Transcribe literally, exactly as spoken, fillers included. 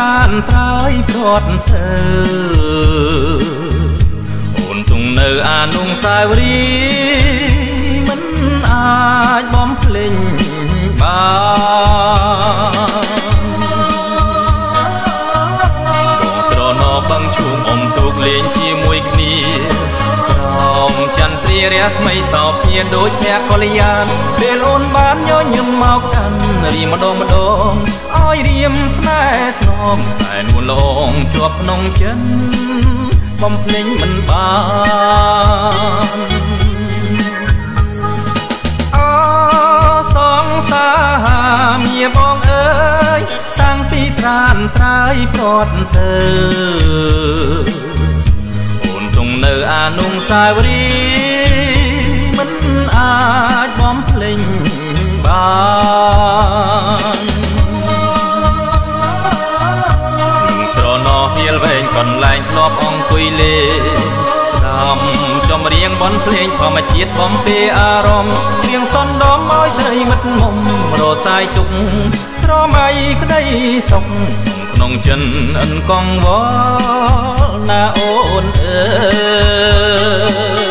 រានត្រើយព្រាត់ទៅអូនទងនៅអានុស្សាវរីយ៍មិនអាចបំភ្លេចបានបងស្រណោបឹងឈូងអុំទូកលេងជាមួយគ្នាក្រោមចន្ទ្រារាស្មីសោភាដូចភក្កលយានពេលអូនបានញញឹមមកកាន់រីម្ដងម្ដងឲ្យរៀមស្នេហ៍ស្នងតែនួនលងជាប់ក្នុងចិត្តបំភ្លេចមិនបានអូសងសាមាបងអើយតាំងពីត្រានត្រើយព្រាត់ទៅអូនទងនៅអានុស្សាវរីយ៍មិនអាចបំភ្លេចបានស្រណោហៀលវែងកន្លែងធ្លាប់អង្គុយលេងស្ដាប់ចំរៀងបន់ភ្លេងធម្មជាតិបំពេអារម្មណ៍រៀងសន្ដំឲ្យស្រីមិត្តមុំរសាយទុកស្រមៃក្តីសុខសុំក្នុងចិនអិនកងវល់ណាអូនអើយ